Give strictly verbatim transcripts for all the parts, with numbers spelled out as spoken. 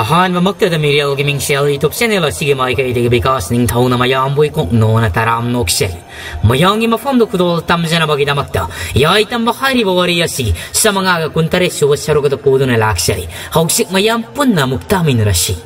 ahan mamakta da mirial gaming shell YouTube channel asigi mai kai de because ning thona mayam boi kok no na taram nok shell mayangi mafam do kudol tamjana bagi damakta yai tam bahari bawari asi samanga ga kuntare suwa saruga da koduna lakshari hauksik mayam punna muktamin rashi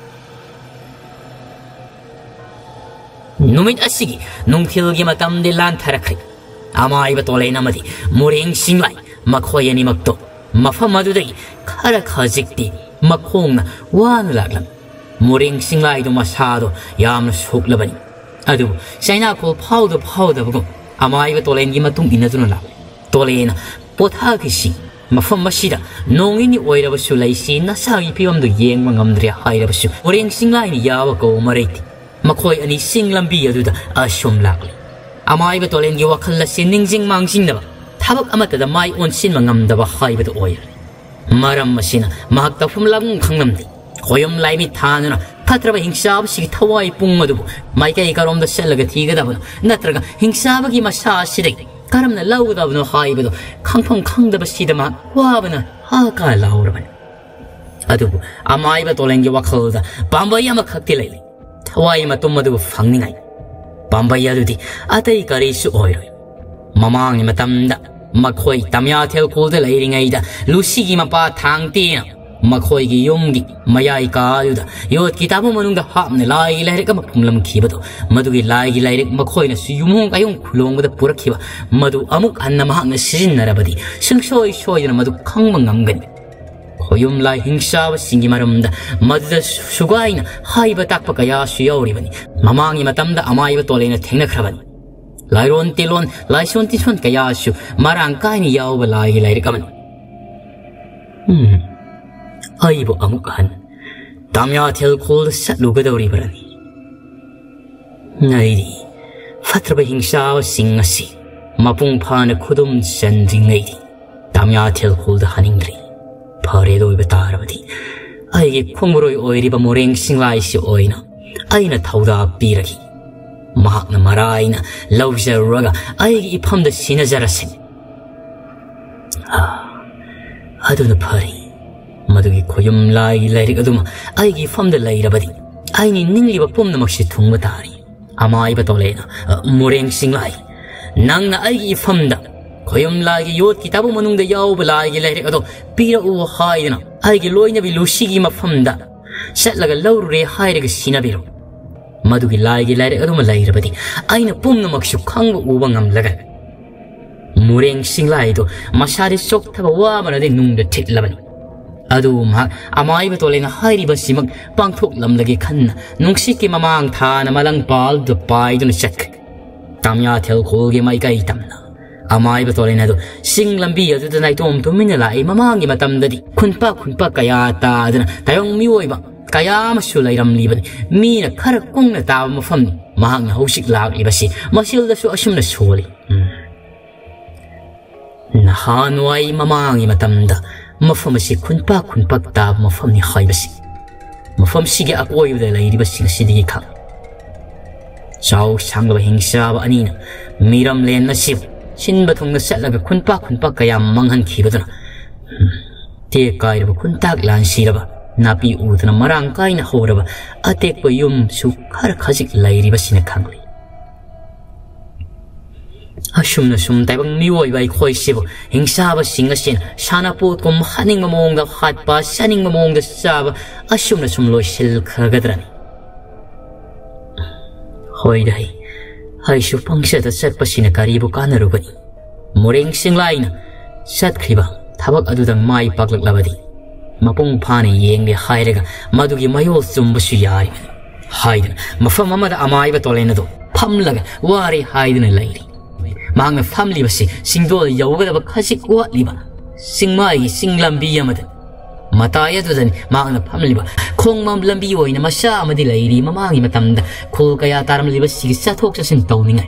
numit asigi nungthil gi matam de lan tharakri amai ba tole namadi muring singlai makhoi ani makto mafam adu dai khara khajikti makhong wan laglam muring singlai do masado yam suklabani adu saina ko phaudo phaudo bugo amai ba tolen gi matung inaduna la tolena potha kisi mafam masida nongini oira ba sulai si na sagi piwam do yeng mangamdre haira ba su muring singlai ni yawa ko mariti makhoi ani singlambi adu da ashum lagli amai ba tolen gi wakhal la siningjing mangsing da thabak amata da mai on sin mangam da ba haiba do oira maram masina mahak ta fumlang khangnamdi khoyom laimi thanuna phatraba hingsab si thawai pungmadu mai kai karom da selaga thiga da bana natraga hingsaba gi masa sidai karamna lawda bno haiba do khangphang khangda ba sidama wabana ha ka lawrabani adu amai ba tolen gi wakhal da bambai ama khakti lai thawai matum madu phangningai bambai adudi atai karisu oiroi mamang matamda makhoi tamya thel khol de leiringai da lusi gi mapa thangti makhoi gi yum gi mayai ka yuda yot kitabu manung da hamne lai lai rek mapumlam khiba do madu gi lai gi lai rek makhoi na suyumong ayong khulong da purak khiba madu amuk anna mahak na sirin narabadi singshoi shoi na madu khangmangam gani khoyum lai hingsa wa singi maram da madu da sugai na haiba takpa kaya suyori bani mamangi matam da amai ba tole na thengna khrabani Lairon tilon, laison tison kayashu, marang kaini yaw balay lai rekaman. Hmm, aibo amukan. Tamya tel kol sat luga dawri barani. Naidi, fatraba hingsa wa singasi, mapung pana kudum sending naidi. Tamya tel kol da haningri, pare doi batarabadi. Aigi kumuroi oiri ba moreng singlai si oina, aina tauda piraki. mahak na maray na lawzaraga ay ipam da sinazarasin. Ah, ado na pari. Madugi koyum lai lairik aduma ay ipam da lairabadi. Ay ni ningli ba pum na magsitong matari. Ama ay batole na mureng singlay. Nang na ay ipam da koyum lai yot kitabo manung da yaw ba lai lairik ado pira uwa hay na ay giloy na bilusigi mapam da. Sat laga lawre hay raga sinabiro. Madugi lai lai aduma lairabadi aina pumna makshu khangba uba ngamlaga mureng singlai do masari sok thaba wa manade nungda thitlabani adu ma amai ba tolena hairi ba simak pangthok lamlagi khanna nungsi ki mamang thana malang pal do pai do chak tamya thel khoge mai kai tamna amai ba tolena do singlambi adu da nai tom tumina lai mamangi matamdadi khunpa khunpa kaya ta adana tayong mioi ba kaya masulay ramliban mina karak kung natawa mafam ni mahang na hausik lag ibasi masil da su asyam na suli nahanway mamangi matamda mafam si kunpa kunpag tab mafam ni khay basi mafam sige akoy uday layri basi na sidigi kang saw sangga ba hingsa ba anina miram len na sib sinbatong na salaga kunpa kunpag kaya manghan kibadana tiye kaya ba kuntak lan siraba napi udana marang kaina horaba atek ba yum su khar khajik lairi basina khangli ashum na sum taibang miwoi bai khoi sibo hingsa ba singa sin sana pot kom haning mamong da khat pa saning mamong da saba ashum na sum loi sil khagadrani hoi dai hai su pangsha da sat pasina karibu kanaru bani moreng singlaina sat khiba thabak adudang mai paklak labadi mapung pani yeng le hairaga madugi mayol sumbasu yari haidna mafam amada amai ba tolena do phamlaga wari haidna lairi mangna family basi singdol yawga ba khasik wa liba singmai singlambi amada mataya dudan mangna family ba khongmam lambi oina masa amadi lairi mamangi matamda khol kaya taram liba sig sathok sasin tawningai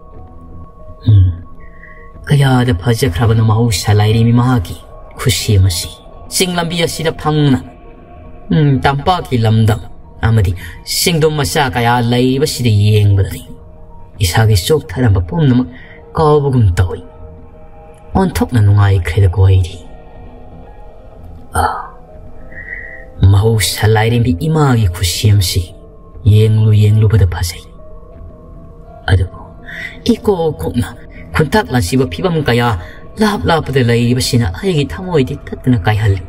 kaya da phaja khrabana mau salairi mi mahaki khushi masi singlambi asida phangna um tampa ki lamdam amadi singdom masa kaya laiba sida yengbadari isagi sok tharamba pumnam kawbugum tawi on thokna nungai khreda koidi ah mahousa lairembi imagi khusiyamsi yenglu yenglu bada phasai adubu iko kokna khuntak lansiba phibam kaya lap lap de lairiba sina aigi thamoi di tatna kai hal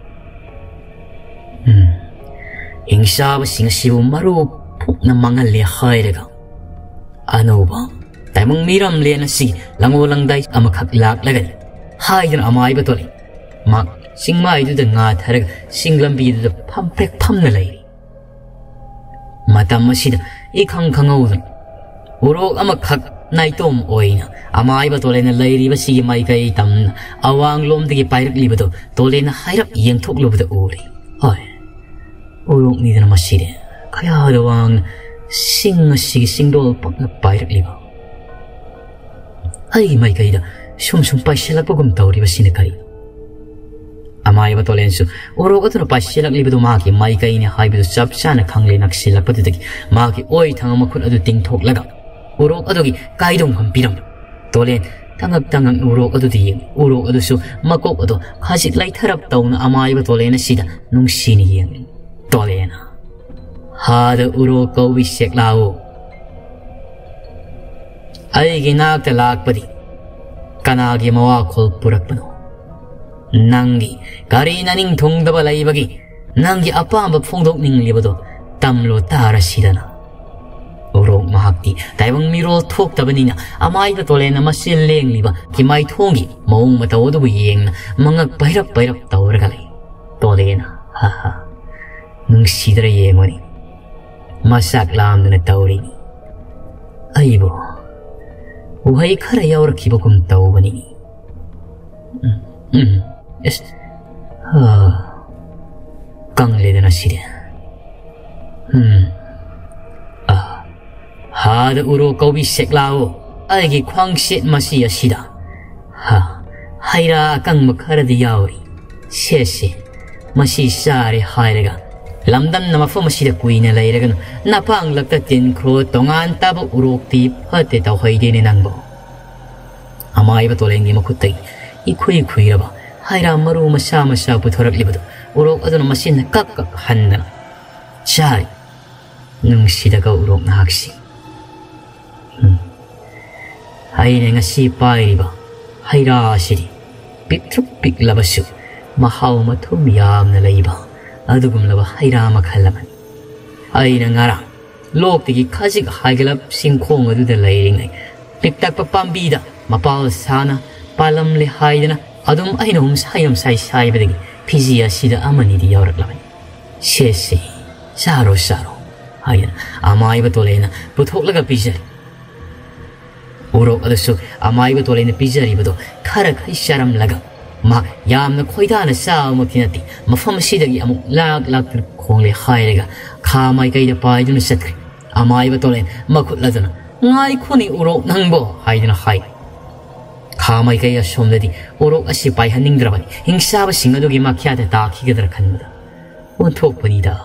hmm ingsa ba singa sibu maru phukna mangal le khairega anoba taimang miram le na si lango langdai amakhak lak lagal haidan amai ba tole ma singmai du da nga tharag singlambi du pham prek pham na lai matam masida ikhang khangau urok amakhak naitom oina amai ba tole na lairi ba si mai kai tam awang lom digi pairak li ba to tole na hairap yeng thok lo ba da uri hoi urok ni na maside kaya dawang sing si singdol pak na pairak li ba ai mai kai da sum sum pai selak pagum tauri ba sine kai amai ba tolen su urok atu na pai selak li ba do ma ki mai kai ne hai ba chap chana khangle nak selak pa de ma ki oi thang ma khut adu ting thok laga urok adu ki kai dong pham piram tolen tangak tangak urok adu di urok adu su makok adu khasik lai tharap tauna amai ba tolen na sida nung sini yang tolena hada urok ko wi sek lao ai gi nak ta lak padi kanagi mawa khol purak pano nangi kari naning thong da balai bagi nangi apa ba phongdok ning libado tamlo tara sidana urok mahakti taibang miro thok tabanina amai ba tolena masil leng liba ki mai thongi maung mataw do yeng mangak pairap pairap tawra lai tolena ha ha nung sidra yemoni masak lam na tawri aibo uhai khara yaur kibakum tawbani mm yes ha kang le na sire hmm ah hada uro kobi seklao agi khwang set masi asida ha haira kang makhara di yauri se se masi sare hairega lamdam na mafam asida kuina lairagan napang lakta tin kro tongan tabo urok ti phate taw haide ne nangbo amai ba tolengi makhutai ikhui khuiraba haira maru masa masa puthorak libado urok aduna masin kak kak hanna chari nung sida ka urok na haksi haine ngasi pairiba haira siri pitruk pik labasu mahau mathum yam na leiba adugum laba haira makhalaman aina ngara lok tigi khajik haigalap singkhong adu da leiring ai tiktak pa pambida mapal sana palam le haidana adum aina hum sayam sai sai bedagi phizia sida amani di yaurak laban se se saro saro hayan amai ba tolena puthok laga pizar urok adasu amai ba tolena pizari bado khara khai sharam laga ma yamna khoidana sa makinati mafam sidagi amuk lag lag khongle khairega khamai kai da pai dun satri amai ba tolen makhut ladana ngai khoni urok nangbo haidana hai khamai kai asomdadi urok asi pai haning drabani hingsa ba singadogi makhya da ta khigedra khanmada on thok pani da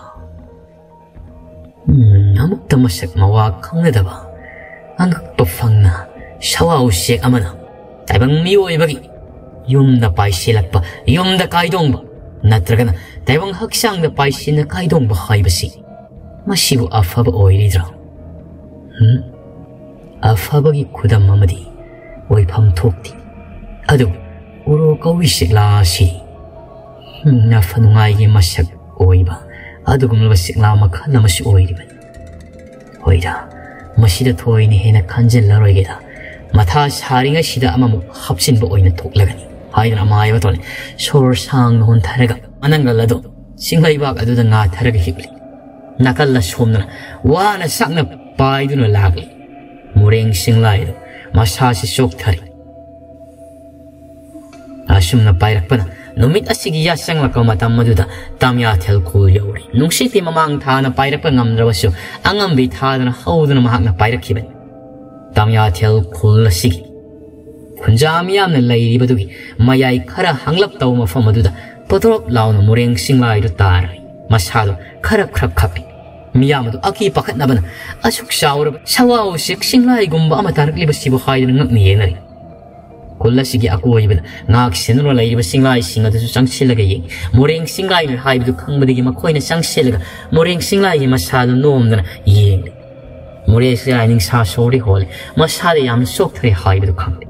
namuk tamasak mawa khangnada ba angak pa phangna shawa usek amana taibang mioi bagi yumda paisilakpa yumda kaidongba natragana taibang haksangda paisina kaidongba haibasi masibu afaba oiridra hmm afabagi khudam amadi oipham thokti adu uro kawisik la si na fanungai gi masak oiba adugumla sikla makhala masi oiriba hoida masida thoini hena khanjel la roigeda matha saringa sida amamu hapsinba oina thoklagani haidana amaiba tole sor sang non tharaga anangal ado singhaiba adu da nga tharaga hibli nakalla somna wana sakna paiduna lagli mureng singlai do masasi sok thari asumna pairakpana numit asigi yasang lakaw matam maduda tamya thel khul yauri nungsiti mamang thana pairakpa ngamdrabasu angambi thadana hauduna mahakna pairakhiban tamya thel khul asigi khunjamiyamna lairibadugi mayai khara hanglap taw mafam aduda potorop launa mureng singlai do tarai masado khara khrak khapi miyamadu aki pakhatnabana asuk shawra shawaw sik singlai gumba amatarak libasibu haidana ngakni yenari 콜라시기 아쿠오이브다 나악신으로 라이브 싱라이 싱아드수 쌍실라가 예 모랭 싱라이를 하이브도 강무디기 마코이나 쌍실라가 모랭 싱라이 마사도 노음드나 예 모랭 싱라이닝 사소리 홀 마사데 얌 속트레 하이브도 강데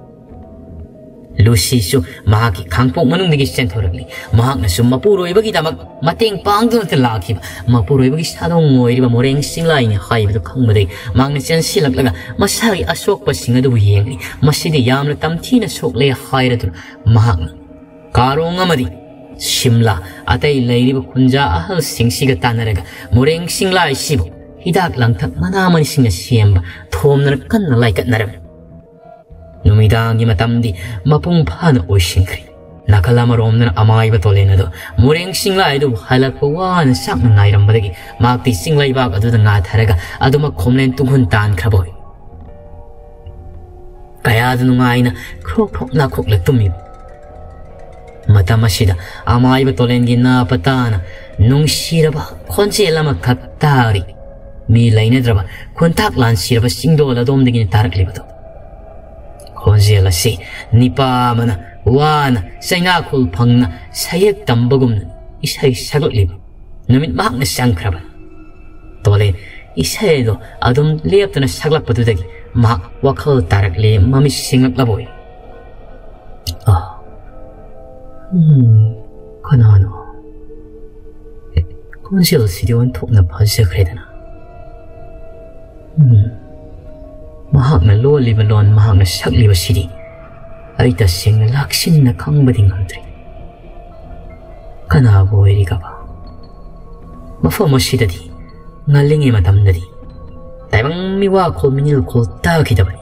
루시수 마기 강폭 문웅디기 센터르니 마학나수 마푸로이버기다막 마땡 빵드는테 라키바 마푸로이버기 사동 모이리바 모랭 싱라이니 하이브도 강무디 마학나 센실락라가 마사기 아속바 싱아도 예eng니 마시디 얌나 땀티나 속레 하이라도 마학나 가롱아마디 심라 아타이 레이리바 군자 아할 싱시가 따나라가 모랭 싱라이 시보 히닥 랑탁 마나마니 싱아 시엠바 톰나를 깐나 라이까 나람 누미당이 마탐디 마풍 파나 오싱크리 나칼라마롬나 아마이바 돌레나도 모랭 싱라이도 할락보와는 싹나 나이람바데기 마크티 싱라이바 아두다 나타라가 아두마 콤렌 뚱훈 딴 크라보이 가야드 누가이나 크록폭 나콕라 뚜미 마타마시다 아마이바 돌렌기 나파타나 농시라바 콘지엘라마 각타리 미 라이네드라바 콘탁 란시라바 싱도라 돔데기니 타락리바도 콘지엘라시 니파마나 와나 사이나쿨 팡나 사이액 담버금는 이사이 사글리바 누민 막나 쌍크라바 돌레 이사이도 아돔 리압드나 사글락바두데기 막 와칼 따락리 마미 싱락라보이 아 음 가나노 콘지엘 시디온 톡나 파지세 그래다나 음 마학나 로리바 론 마학나 삭리바 시디 아이타 싱나 락신나 강바딩 함드리 가나보 에리가바 마포모시다디 ngallingi matamdadi taibang miwa ko minil ko ta kidabani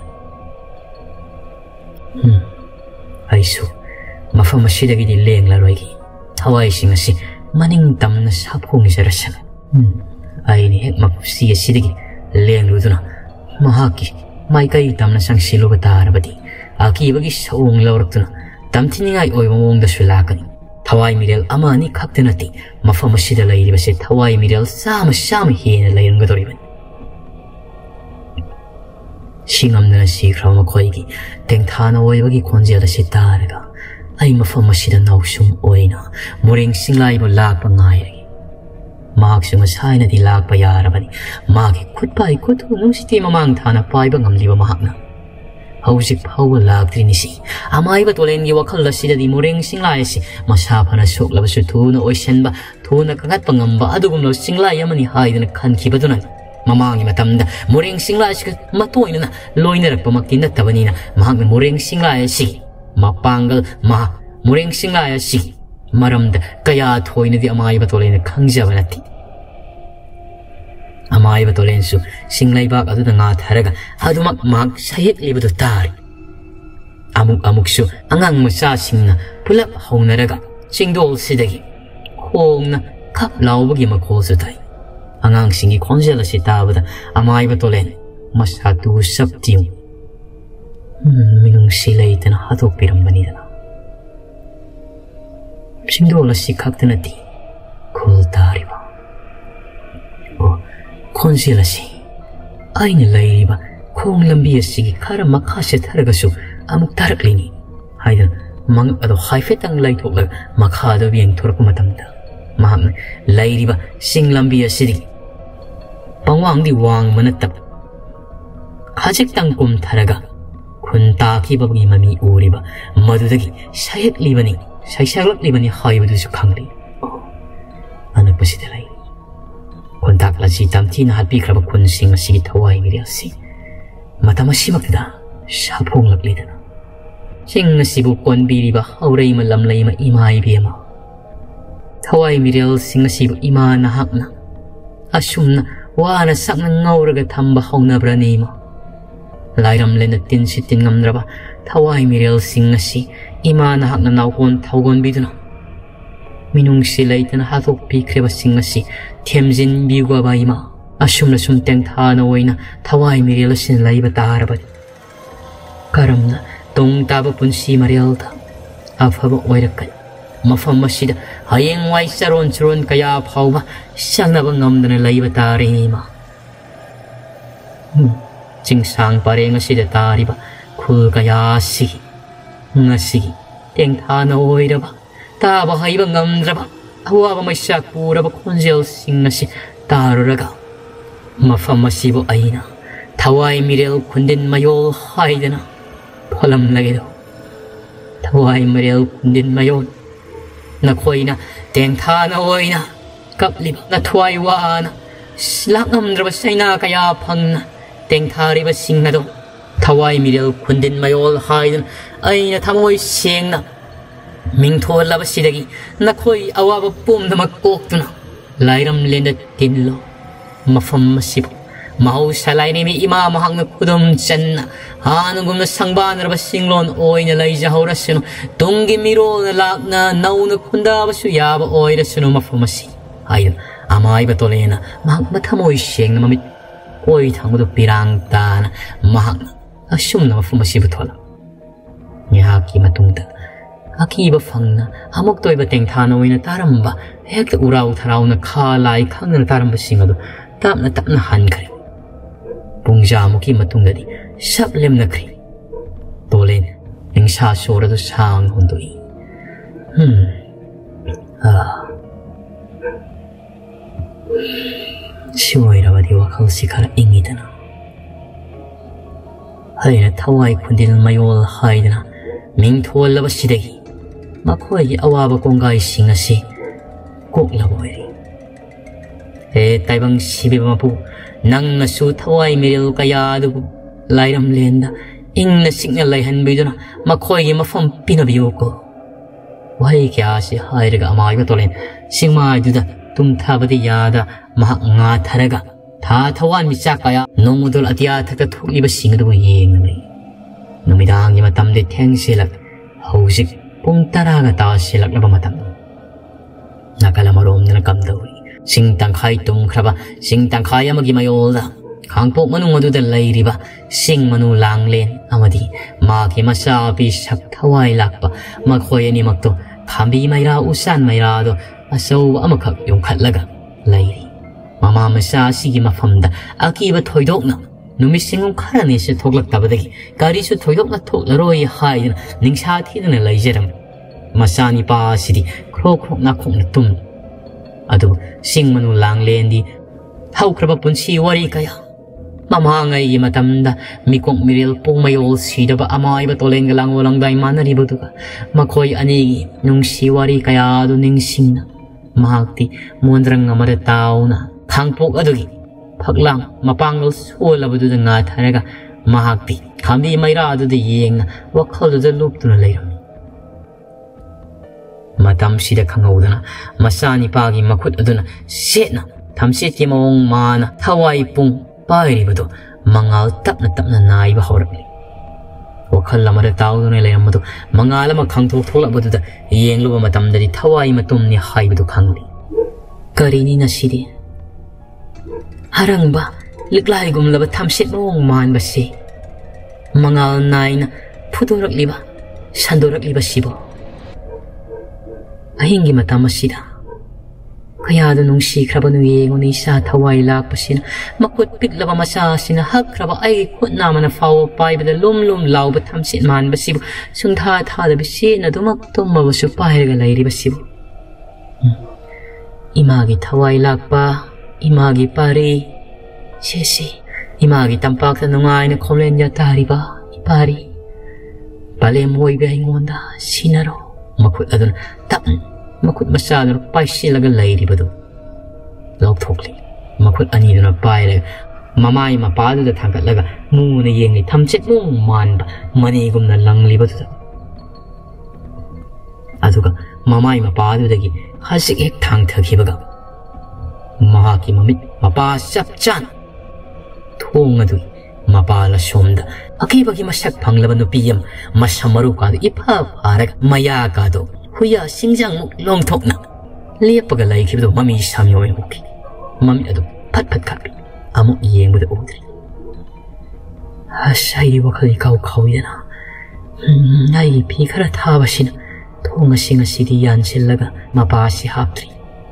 hmm aisu mafamasida gidi leng la roigi hawai singasi maning tamna sapong isarasang hmm aini hek mapsi asidagi leng luduna mahaki mai kai tamna sang silo batarabadi aki bagi saung lawraktuna tamtiningai oi momongda sulakani thawai mirel amani khaktenati mafamasida lairibase thawai mirel sama sama hena lairngadoribani 싱암나 시크라마 코이기 땡타나 오이버기 콘지아다 시타르가 아이 마파마시다 나우숨 오이나 모랭 싱라이버 락바 나이르기 마학승아 사이나디 락바 야라바니 마기 굿바이 굿 농시티 마망타나 파이바 감리바 마학나 하우식 파워 락트리니시 아마이바 돌렌기 와칼라 시다디 모랭 싱라이시 마샤파나 속라바수 투나 오이센바 투나 강갓바 감바 아두금로 싱라이야마니 하이드나 칸키바두나 Mamang ima tamda moring singla si mato ina na loina rak pamaktin na tabani na mahag na moring singla si mapanggal ma moring singla si maramda kaya thoy na di amay batolay na kangja banati amay batolay su singlay bak adu na nga tharaga adu mak mag sayit libado tari amuk amuk su angang masa sing na pulap hong na raga singdol sidagi hong na kap lao bagi makol su tay Angang singi konjela si tabada amay batolen masatu sabtium minung silay tan hatok piram banidana singdola si kaktanati kul tariba o konjela si ayna layriba kong lambiya sigi kara makase taragasu amuk taraklini haydan mang ado haifetang laytok lag makhada biyang torak matamda maham layriba sing lambiya sigi Pangwang di wang manatap Hajik tangkum taraga Kuntaki babagi mami uriba Madudagi sayat libani Saysaglak libani haibadu su kangli Oh Anak pasidalay Kuntak la si tamti na hapi kraba kun sing sige tawai miriasi Matamasimak da Sapong laklidana Sing nasibu kon biriba Hauray malamlay ma imay biyama Tawai mirial sing nasibu ima na hakna Asum na Wana sak na ngawraga tamba hong na branima. Lairam len na tin si tin ngamdraba, tawai mirel sing na si, ima na hak na naukon tawgon biduna. Minung silay tan hatok pikreba sing na si, tiemzin bigwa ba ima. Asum na sumteng ta na way na, tawai mirel sin lay ba tarabad. Karam na, tong taba pun si mariel ta, afhaba wayrakay. Mafamasida hayeng wai saron saron kaya pauba siyang nabangam na nalay batarima. Hmm, sing sang pareng sida tariba kul kaya si Ngasigi tengthana oiraba taba haiba ngamdraba awaba maisak puraba khonjel sing asi taruraga mafam asibo aina thawai mirel khundin mayol haidana pholam lagedo thawai mirel khundin mayol nakhoina tengthana oina kapliba na thwai wana slangam saina kaya phangna tengthariba singnado thawai mirel khundin mayol haidan aina thamoi sengna mingtholaba sidagi nakhoi awaba pumna makoktuna lairam lenda tinlo mafam masibo mau salaini mi ima mahangna kudum channa hanugumna sangbanaraba singlon oina laija horasunu tungi miro na lakna nauna khundaba su yaba oirasunu mafamasi aidan amai batolena mahak mathamoi sengna mamit oi thangdo pirang tana mahak asumna mafamasi bathola nyaki matungda akiba fangna amok toiba tengthana oina taramba hekta urau tharau na kha lai khangna taramba singado tapna tapna hankare pungja muki matungdadi sablem nakri tolen engsa sora do sang hondoi hmm ah siwai rawadi wakhal sikara ingidana haina thawai khundil mayol haidana mingthol laba sidagi makhoi awaba kongai singasi koklaboi e taibang sibe mapu nang nasu thawai miril kaya du lairam lenda ingna signa laihan biduna makhoi mafam pinabiyo ko wai kya si hairaga amai batolen singmai duda tum thabadi yada mahak nga tharaga tha thawan micha kaya nongudol atia thakta thukliba singdu yengnani numidangi matamde thengsilak hausik pung taraga ta silak laba matam nakala marom na kamdawi sing tangkhai tum khraba sing tangkhai amagi mayolda khangpok manung aduda lairiba sing manu langlen amadi ma ki masa bi sak thawai lakpa makhoi ani makto khambi maira usan maira do asau amakhak yongkhatlaga lairi mama masa sigi mafamda akiba thoidokna numi singum kharani se thoklak tabadagi gari su thoidokna thoklaroi haidna ningsha thidna laijeram masani pa sidi khro khro na khongna tum adu singmanu langlendi haukraba punsi wari kaya mama ngai matamda mikong miril pung mayol sidaba amai ba toleng lang walang dai manari boduga makhoi ani nung siwari kaya du ningsingna mahakti mondrang amara tauna khangpok adugi phaklang mapangol solabadu nga tharaga mahakti khambi maira adu de yengna wakhal du luptuna leiram matam sida khangaudana masani pagi makhut aduna setna thamse timong mana thawai pung pairi badu mangal tapna tapna nai ba horakli wakhal lamara tauduna leiramadu mangala ma khangthok thola badu da yengluba matam dadi thawai matum ni haibadu khangli karini na sidi harangba liklai gumlaba thamset mong man basi mangal naina phudorak liba sandorak liba sibo ahingi matamasida kaya do nung sikraba nu yengoni sa thawai lak pasina makut piklaba masa sina hakraba ai khut nama na faw pai bada lum lum law ba thamset man basibo sungtha tha da bisi na dumak tum ma basu pai ga lairi basibo imagi thawai lak pa imagi pari sesi imagi tampak ta nungai na khomlen ya tariba ipari pale moi ba ingonda sinaro makut adun tap makut masador paisilaga lairi badu lok thokli makut ani duna paire mamai mapadu da thangkatlaga mu na yengi thamchet mung manba mani gumna langli badu aduga mamai mapadu dagi hasik ek thang thakhibaga mahaki mamit mapa sapchan thong adu mapala somda akibagi masak phanglaba nupiyam masamaru ka ipa pharak maya ka do huya singjang muk long thokna lepaga lai khibdo mami samyoy hoki mami adu phat phat khapi amu yengbuda udri asai wakhali kau khawidana ngai phi khara thabasina thonga singa sidi yan sillaga mapa si haptri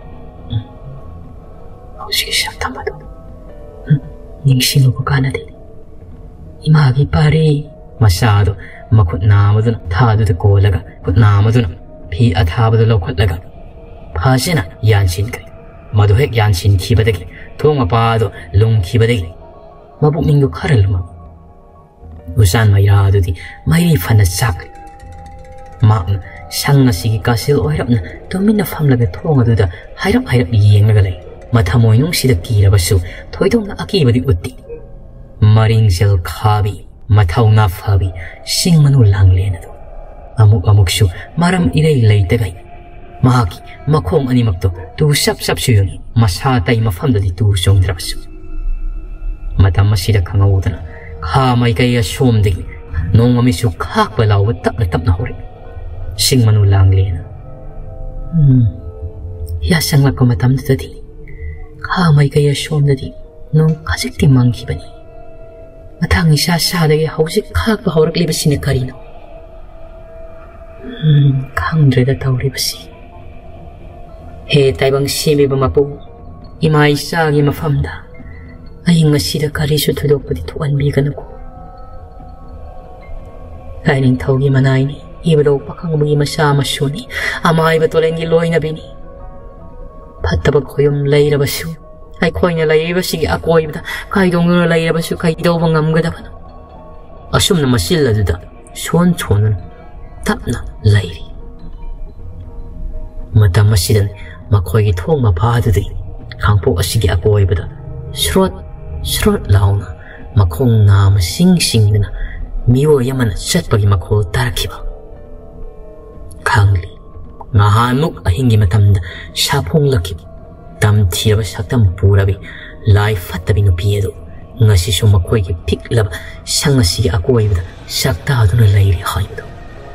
hosi shamtamado ningsingo ko kanade imagi pare masado makhut namaduna thadu de kolaga khut namaduna phi athabadu lokhatlaga phasina yanshin kri madu hek yanshin khibadagi thonga pado lung khibadagi mabuk mingu kharalma usan mayra dudi mairi phana sak ma sangna sigi kasil oirapna domina famlaga thonga duda hairap hairap yenglaga lei mathamoi nung sida kirabasu thoidongna akibadi utti maring sel khabi mathauna phabi singmanu langlena do amuk amuk shu maram irei leitagai mahaki makhong animakto tu sap sap suyungi masa tai mafamdadi tu songdrabasu matam masida khangawudana kha mai kai ashomdegi nongami su khak balaw tapna tapna hore singmanu langlena hmm ya sangla ko matam dadi kha mai kai ashomdadi nong khajikti mangki bani matang isa sadagi hausik khak ba horak libasine karino hmm khangdreda tawribasi he taibang simi ba mapu ima isa gi mafamda ai ngasida karisu thudokpadi thuanbi kanako kaining thogi manaini ibado pakang bugi masa masuni amai ba tolengi loina bini phattaba khoyum leirabasu ai khoina leirabasi gi akoibda kaidong ro leirabasu kaido bangamgada bana asumna masilla duda son chonun tapna leiri matam masidan makhoigi thong ma phadudi khangpo asigi akoibda shrot shrot launa makhong nam sing sing dina miwo yaman chatpagi makho tarakhiba khangli ngahanuk ahingi matamda shapong lakib tam thiraba saktam purabi lai fattabi nupiyedo ngasi so makhoigi phiklaba sangasi akoibda sakta aduna leiri haibdo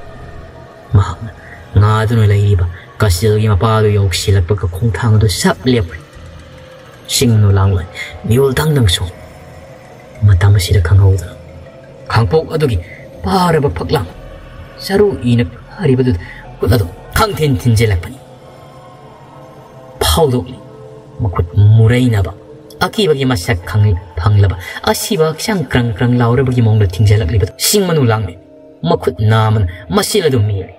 mahna nga aduna leiriba kasilgi mapado yoksilakpaka khongthangdo sap lepri singnu langwan miol dangdang so matam asida khangawda khangpok adugi paraba phaklang saru ina haribadu kudado khangthen thinjelakpani phawdokli makut murainaba akibagi masak khang phanglaba asiba sang krang krang laurabagi mongda thingjelakliba singmanu langme makut naman masiladu mili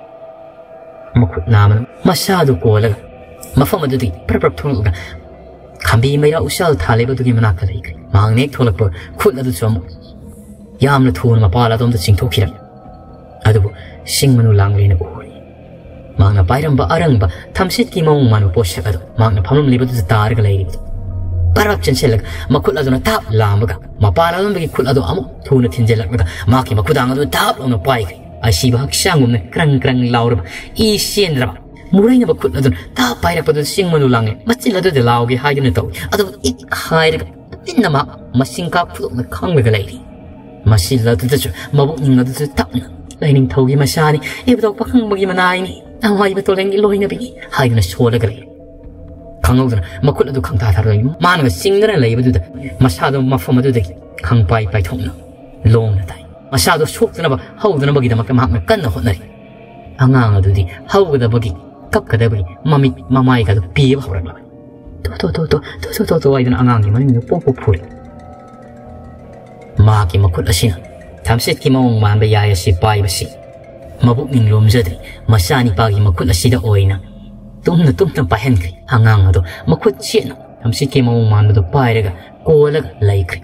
makut naman masadu kolaga mafamadudi prapap thunga khambi maira usal thaliba dugi manaka leikri mangnek tholakpa khutna du chom yamna thun mapala dom da chingthokhiram adubu singmanu langlena uri mangna pairamba arangba thamsit ki mong manu poshak adu mangna phamam liba du targa leiri parap chenselak makut aduna tap lamaga mapala dom gi khut adu amu thuna thinjelak maka maki makudang adu tap ona pai asiba haksangum na krang krang laurba i sendra Muraina ba khut adun ta paira padu singmanu lange machil adu de lauge haiduna taw adu ik haira pinnama masingka khuluk na khangga lairi masil adu de mabu ning adu tapna laining thogi masani ibdo pakhang bagi manai ni amai ba tolengi loina bi haiduna sola gale khanguduna makut adu khangta tharoi manga singdana leiba du masado mafam adu de khang pai pai thongna longna tai masado sokdana ba hauduna bagi damak makna kanna honari angang adu di hauda bagi kap kadabri mami mamai ka pi ba horak la to to to to to to to aidun angang gi mani po po phuri ma ki makut asina thamset ki mong man ba ya si pai ba si mabuk ning lom jadri masani pa gi makut asida oina tumna tumna pa hen kri angang ado makut chena thamset ki mong man do pai rega kola lai kri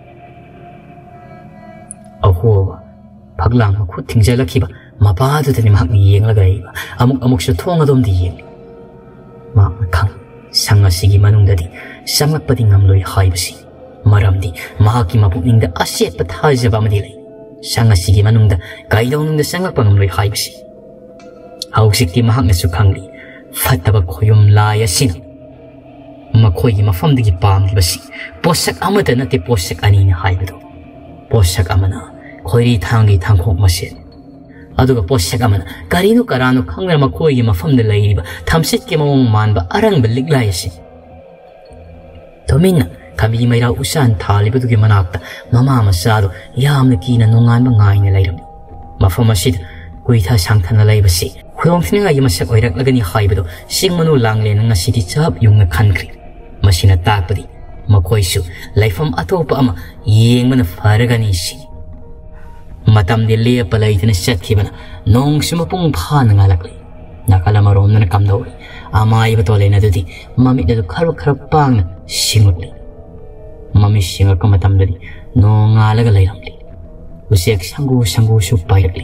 aho phaglang makut thingjala ki ba mapadu tani mak ni yeng lagai amuk amuk su thong adom di yeng ma khang sanga sigi manung dadi samak padi ngamloi haibasi maramdi mahaki mapukning da aset pathajaba amadi lai sanga sigi manung da gaidong nung da sangak pangamloi haibasi hausik mahak na su khangli fataba khoyum laya sin makhoi gi mafam digi pam di basi posak amada na te posak ani na haibado posak amana khoiri thangi thangkhok masen aduga posak amana karino karano khangna makhoi gi mafam da laiba thamsit ke mong manba arang belik layasi tomina kami maira usan thaliba dugi manakta mama masado yamna kina nongan ba ngai na lairam mafam asid kuitha sangthana laibasi khurong thninga yi masak oirak lagani haibado singmanu langle na ngasidi chap yungna khankri masina takpadi makhoi su laifam atopa ama yengmana faragani si matam de le palai tin set khibana nong sima pung pha na ngalakli nakala marom na kamdori amai batole na dudi mami de khar khar pang singutli mami singa ka matam dadi no ngalaga layamli usek sangu sangu su pairakli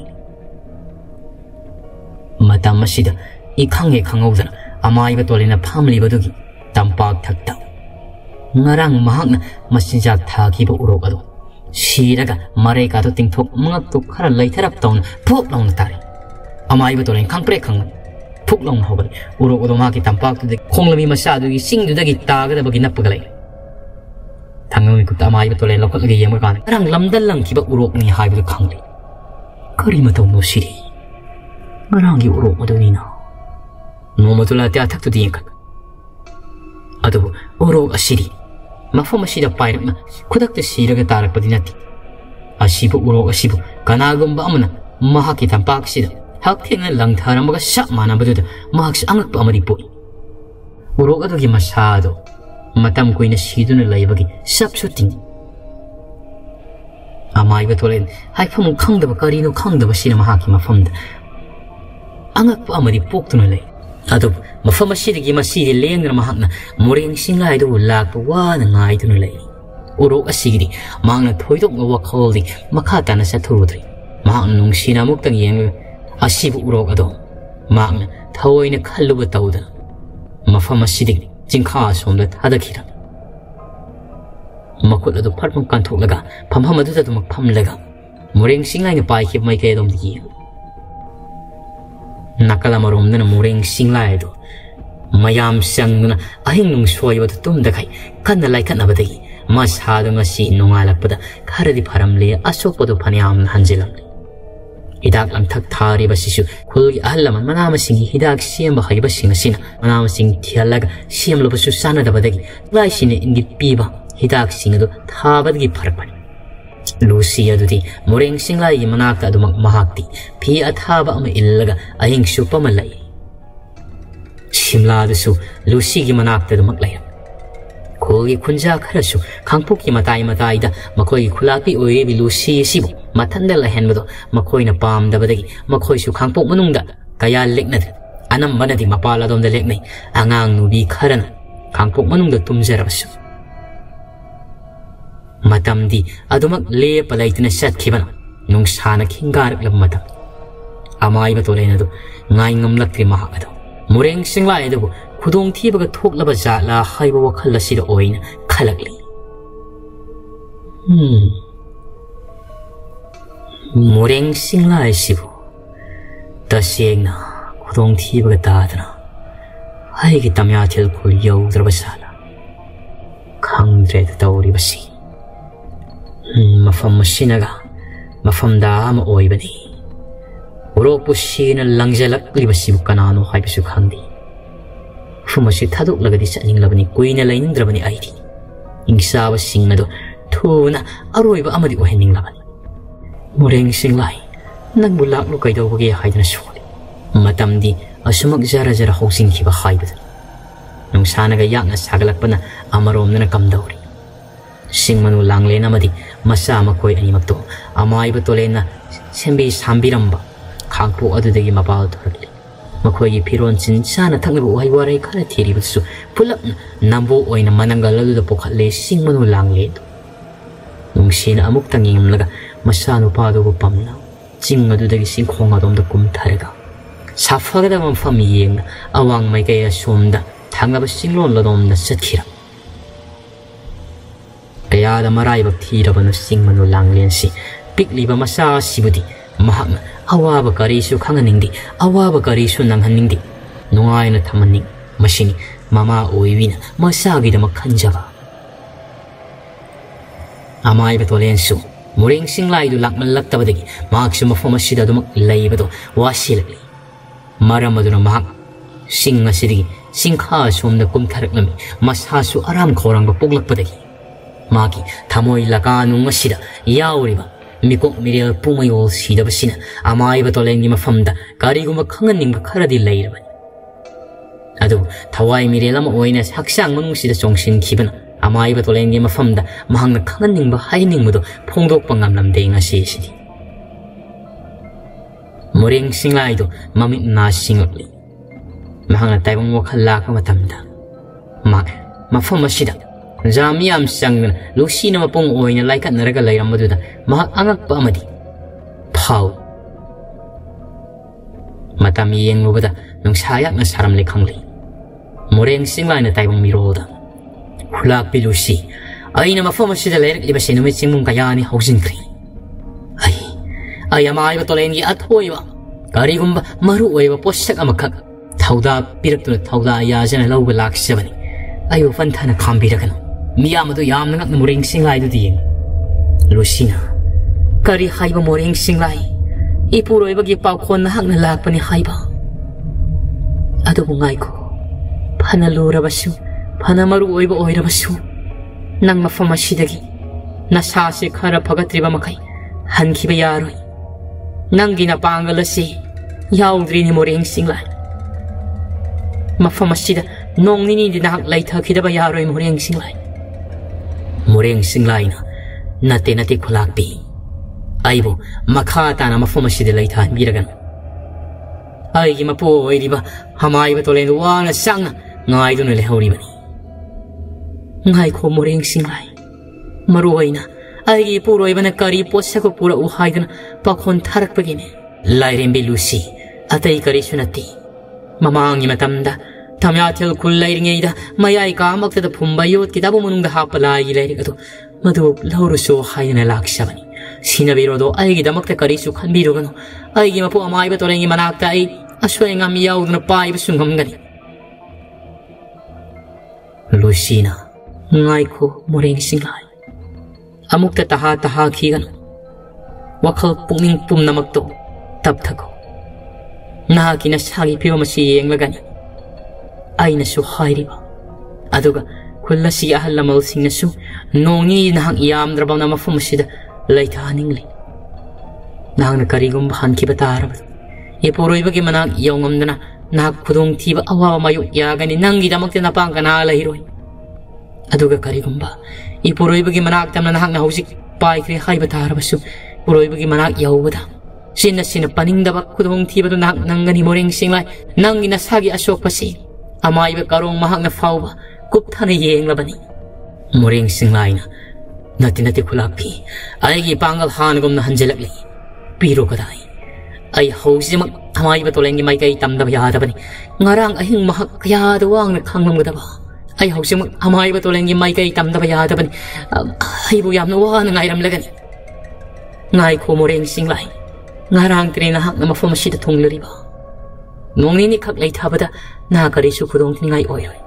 matam masida ikhange khangawdana amai batole na phamli badugi tampak thakta ngarang mahakna masinjak thaki ba urok ado siraga mare ka to tingthok mangak to khara laitharap tawn phok long tari amai batole khangpre khang phok long hobal urok ado ma ki tampak tu de khonglami masa du gi sing du dagi taga da bagi napagalai thangami ku amai batole lokot lagi yeng kan rang lamdal lang ki ba urok ni hai bu khangli kari ma taw no siri ngarang gi urok ado ni na no matula ta thak tu di ka ado urok asiri mafam asida pair na kudak te siraga tarak padinati asibu urok asibu kanagum ba amana mahaki tampak sida hak thengna lang tharamaga sa mana baduda mahak angak pa amari po urok adu gi masado matam koina siduna laibagi sap shooting amai ba tolen hai phum khangda ba kari no khangda ba sina mahaki mafamda angak pa amari poktuna lai adu mafam asidagi masiri lengra mahakna moreng singlai do lakpa wana ngai tunu lei urok asigiri mangna thoidok nga wakholdi makhata na sa thurudri mahang nung sina muktang yeng asibu urok ado mangna thawoina khalluba tawda mafam asidagi jingkha somda thadakhira makut ado pharpam kanthok laga phamham adu tadu mak pham laga moreng singlai na pai khip mai kai dom di nakala marom na moreng singlai do mayam sangna ahing nung soy wat tum da khai kan lai kan abadagi mas hadu ngasi nungalak pada kharadi pharam le asok podo phaniam hanjilam hidak lam thak thari basisu khulgi ahlam manama sing hidak siam ba khaiba sing sina manama sing thialaga siam lo basu sana da badagi lai sine indi piba hidak sing do thabadgi pharpan Lucy adudi moreng singlai manak ta dumak mahakti phi athaba ama illaga ahing supamalai Shimla dusu Lucy gi manak ta dumak lai Kogi khunja kharasu khangpuk ki matai matai da makoi khulaki oye bi Lucy sibu mathanda la hen bado makoi na pam da badagi makoi su khangpuk manung da kaya lekna anam manadi mapala dom da leknai angang nu bi kharana khangpuk manung da tumjarabasu Matamdi adumak le palaitina sat khibana nung sana khingarak lam matam amai batole na do ngai ngam lakri mahak ado moreng singla edo khudong thibaga thoklaba jala haiba wakhal asida oina khalakli hmm moreng singla esibu tasengna khudong thibaga dadana hai gi tamya thil khul yau drabasala khangdre tawri basi mafam masinaga mafam da ama oibani urok pusina langjalak libasibu kanano haibisu khangdi fumasi thaduk lagadi saning labani kuina lainin drabani aidi ingsawa singado thuna aroiba amadi ohening labani moreng singlai nangbulak lu kaido bagi haidana suli matamdi asumak jara jara housing khiba haibada nung sanaga yakna sagalakpana amaromna kamdauri Singmanu langle namadi masa makoi ani makto amai batole na sembi sambiramba khangpo adudagi mapal thorli makoi gi phiron chin sana thangbu wai warai khala thiri busu pulap nambo oina manangal adu da pokhalle singmanu langle nungsina amuk tangim laga masa nu padu bu pamna ching adudagi singkhong adom da kum tharaga safaga da mfam yeng awang mai kaya somda thangaba singlon ladom na sathira Kaya da maray bakthira banu singmanu langlen si pikliba masa sibudi mahakna awaba karisu khanganingdi awaba karisu nanghaningdi nungai na thamaning masini mama oiwina masa gi da makhanjaba amai batolen su moreng singlai du lakman laktabadagi maksu mafama sida dumak laibado wasilakli maramaduna mahak singa sidigi singkha somna kumtharaknami masa su aram khorang ba poglakpadagi Maki thamoi laka nung asida yauriba mikok mirel pumayol sida basina amai batolengi mafamda kariguma khanganingba kharadi leirabani adu thawai mirel ama oina haksang manung sida chongsin khibana amai batolengi mafamda mahangna khanganingba hainingmudo phongdok pangam lamde ngasi sidi Mureng singlai do mamit na singakli. Mahang na taibang wakala ka matamda. Ma, mafam masida. Jamiam sang na lusi na mapong oy na laikat na ragalay ang maduda. Mahak angak pa amadi. Pau. Matamiyeng lubada nung sayak na saram likhangli. Mureng singlay na taibang miroda. Hulak pi lusi. Ay na mafam masida layrak liba sinumit singmong kaya ni hausin kri. Ay. Ay amay batolain gi athoy ba karigumba maru oy ba posak amakak thauda piraktu thauda yajana lawba laksabani ayo fanthana khambiragano miyamadu yamna ngak mureng singlai du ding Lucina kari haiba mureng singlai ipuroi bagi paukhon na hak na lakpani haiba adu bungai ko phana lura basu phana maru oy ba oira basu nang mafama sidagi nasa se khara phagatriba makai hankiba yaroi Nangi na pangalasi, yaudri ni Mureng singlai. Mafamasida, nong nini di nahak laita kita ba yaroy Mureng singlai. Mureng singlai na, nate nate kulakpi. Aibo, makata na mafamasida laita biragan. Ay mapo ay diba, hamay ba tolen wana sang ngay doon nalihawri ba ni. Ngay ko Mureng singlai. Maruhay na. Ay puro iba na karipos sa ko pura uhay na pakon tarak pagine. Layrin bi Lucy atay kariso nati. Mamangi matamda tamyatel kulay ringayda mayay kamak tada pumbayot kita bumunong dahapalay layri kato madu lauruso hay na laksabani. Sinabiro do ay gidamak ta kariso kan biro gano ay gimapo amay ba torengi manakta ay asway nga miyaw na pa iba sunggam gani. Lucina ngay ko Mureng singlai. Amuk ta taha taha khigan wakal pungning pum namak to tap thako na kina sagi piwa masi yeng lagani ay na su hairi ba aduga kulla si ahal lamal sing na su nongi nahang iyam drabam na mafum sida laita ningli nahang na karigum bahan ki batara ba e puroi bagi manak yongam dana nak khudong thiba awa mayu yagani nangi damak te napang kana lahiroi aduga karigum ba I puroi bagi manak tam na nahak na hausik pai kri hai batara basu puroi bagi manak yaw bada sina sina paning dabak kudong thiba to nahak nangani Mureng singlai nangi na sagi asok pasi amay ba karong mahak na fau ba kupta na yeng labani Mureng singlai na nati nati kulapi ay gi pangal hanagom na hanjalakli piro kadai ay hausi mag amay ba tolengi may kay tam daba yada bani ngarang ahing mahak kaya dawang na kanglam gadaba ay hausi mag amay ba tolengi may kay tam daba yada bani ay buyam na wah na ngairam lagan ngay ko Mureng singlai ngarang trinahak na mafamasida tunglari ba nung nini kak lay tabada nakarisu kudong tiningay oyoy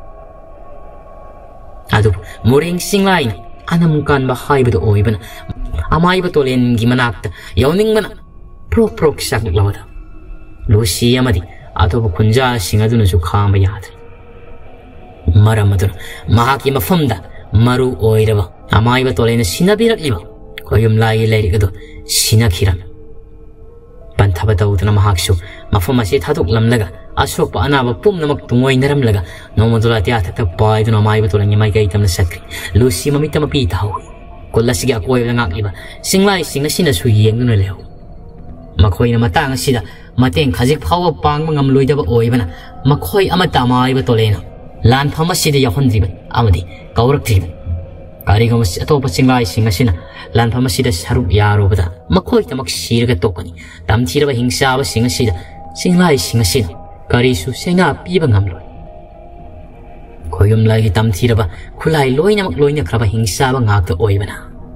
adu Mureng singlai na anamkan ba hay ba do oy ba na amay ba tolengi manakta yawning mana prok prok sak lawada Lucy amadi ato ba kunja singadu na su kama yadri maram adun mahaki mafamda maru oiraba amay ba tolena sinabirakliba koyum lai lairikado sinakhiram pantaba tawduna mahaksu mafam asi thaduk lamlaga asok pa anaba pumnamak tungoy naramlaga nomadula ti athak paiduna amay ba tolengi may kaitam na sakri Lucy mamita mapitaw kulla sige akoy na ngakliba singlai singna sinasu yengduna leho makoy na matang sida mateng khajik phawa pang mangam loidaba oibana makoy amata amay ba tolena lan phama sida yahondriba amadi kauraktriba karigam atopa singlai singasina lan phama sida saruk yarobada makhoi tamak sirga tokani tamthiraba hingsa ba singasida singlai singasina karisu sena piba ngamloi koyum lai tamthiraba khulai loina mak loina kraba hingsa ba ngakta oibana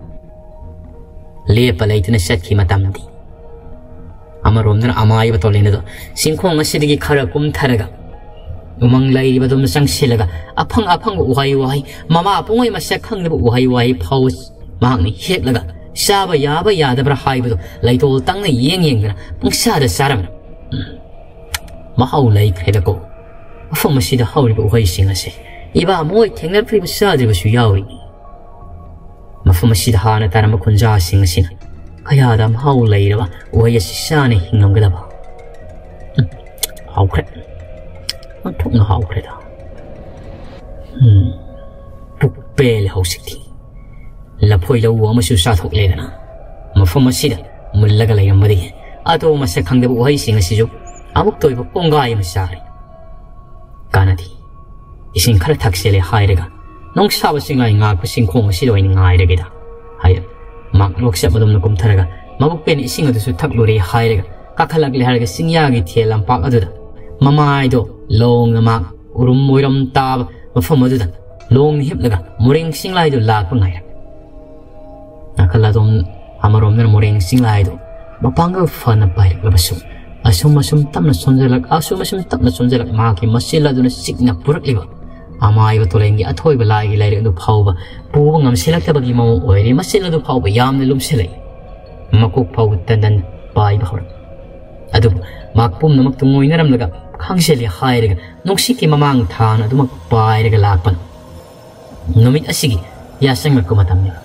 lepa laitna sakhi matamdi amaromna amai ba tolena do singkhong asidigi khara kum tharaga umang lai ba dum sang silaga aphang aphang uhai uhai mama apungoi masak khang ne uhai uhai phaus mahni hetlaga saba yaba yadabra haibu laitol tangna yeng yeng na pungsa da saram mahau lai kheda ko afam masida hauri ba uhai singa se iba moi thengna pri ba sa de ba su yawi mafam masida hana tarama khunja singa sina kaya da mahau lai ra ba uhai sa ne hingam gada ba hau kre thuk na hau kre da hm puk pel hau sikti la phoi lo wa ma su sa thok le na mafam masida mullaga lai amadi ato masa khangdeba uhai sing asiju amuk toiba pongai ma sari kanati ising khara thaksele hairega nong saba singai ngak pa singkhong asi loi ngai regeda hay mak loksa madom na kum tharaga mabuk pen ising adu su thakluri hairega kakhalak le harga singya gi thelam pak aduda mamai do long na mak urum moiram tab mafam aduda long hip laga muring singlai do lak pa ngai nakala dom amarom na muring singlai do mapanga fana pai labasu asum asum tamna sonjelak asum asum tamna sonjelak ma ki masila duna sikna purak liba amai ba tolengi athoi ba lai lai du phauba pu ngam silak ta bagi mo oiri masila du phauba yam ne lum silai makuk phau tanan pai ba hor adu makpum namak tungoi naram laga khangseli hairega noksi ki mamang than adu mak pai rega lakpan nomit asigi yasang ko matam ni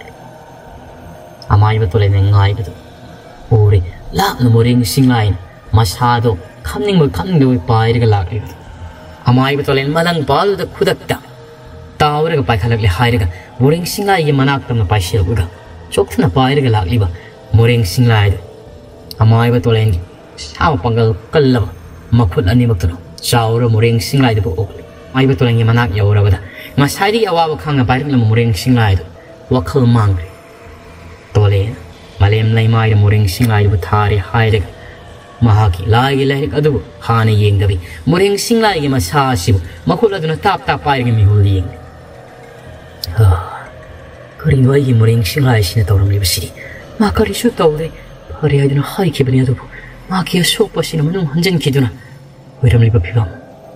amai ba tolen ngai ba ori lak no moring singlai masado khamning mo khamning do pai rega lak amai ba tolen malang bal da khudakta tawrega pai khalak le hairega moring singlai ye manak tam na pai shil uga chokthna pai rega lak liba moring singlai amai ba tolen sao pangal kallam makhut ani maktuno chaura moring singlai do ok ai ba tolen ye manak yaura bada masari awa ba khanga pai rega moring singlai do wakhal mang tolen malem lai mai moring singlai do thari hairega mahaki lai lai adu hane yeng dabi moring singlai ge masa sibu makhul aduna tap tap pai ge mi hul yeng ha kari wai ge moring singlai sine toram li bisi ma kari su tawde pari aduna hai ki bani adu ma ki so pasina manung hanjan kiduna oiram li ba phibam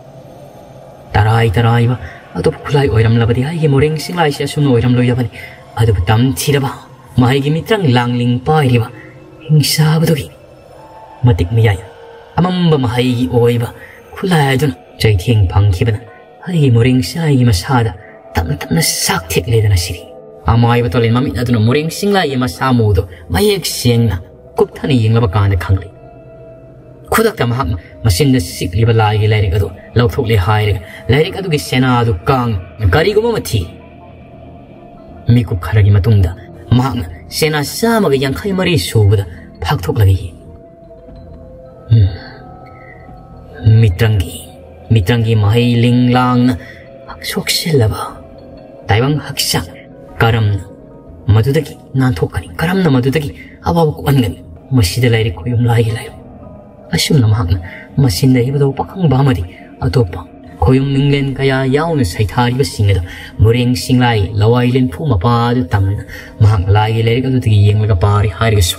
tarai tarai ba adu khulai oiram labadi ai ge moring singlai sia sum oiram loi labani adu tam thiraba mai ge mitrang langling pai riba hingsa badugi matik miyay amamba mahay gi oiba khulai dun jai thieng phang khibana hai moring sai gi masada tam tam na sak thek le dana siri amai ba tolen mami aduna moring singlai gi masamu do mayek siengna kup thani yengla ba kan khangli khudak ta maham masin na sik liba lai gi lai adu law thok le hai re lai adu gi sena adu kang kari guma mathi mi kup kharagi matungda maham sena sama gi yang khai mari subda phak thok lagi mitrangi mitrangi mahai linglang haksok silaba taibang haksa karam madudagi nan thokani karam na madudagi abaw ko angan masida lai ko yum lai lai asum na mahak masin dai bado pakang bamadi atopa koyum minglen kaya yauna saithari ba singada mureng singlai lawai len phu mapa du tamna mahak lai lai ka du tigi yenglaga pari hari su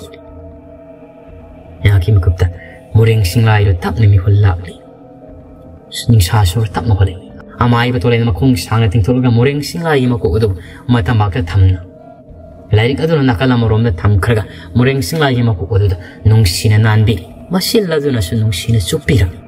ya kim kupta moring singlai do tap ni mi hol lakli ning sa sur tap no hole amai ba tolen ma khong sang ting thol ga moring singlai ma ko do mata ma ka thamna lai ka do nakala morom na tham khraga moring singlai ma ko do nung sina nan bi masil la do na su nung sina supira